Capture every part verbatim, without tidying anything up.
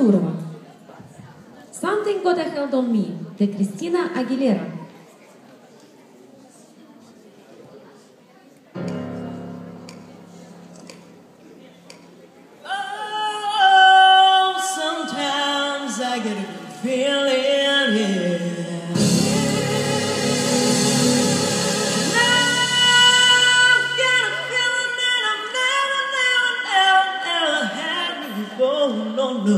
Турова. Something Got a Held on Me de Cristina Aguilera. Oh, sometimes I get a good feeling, yeah. Oh, no, no.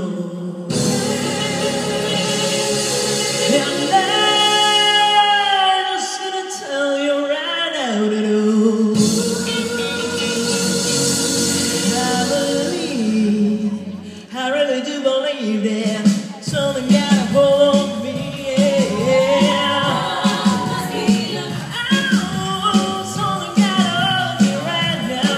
And I'm just gonna tell you right now, no. I believe, I really do believe that something got a hold on me, yeah. Oh, something got a hold on me right now,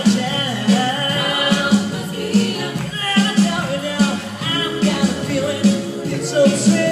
child. Let me tell you now, I've got a feeling it's so sweet.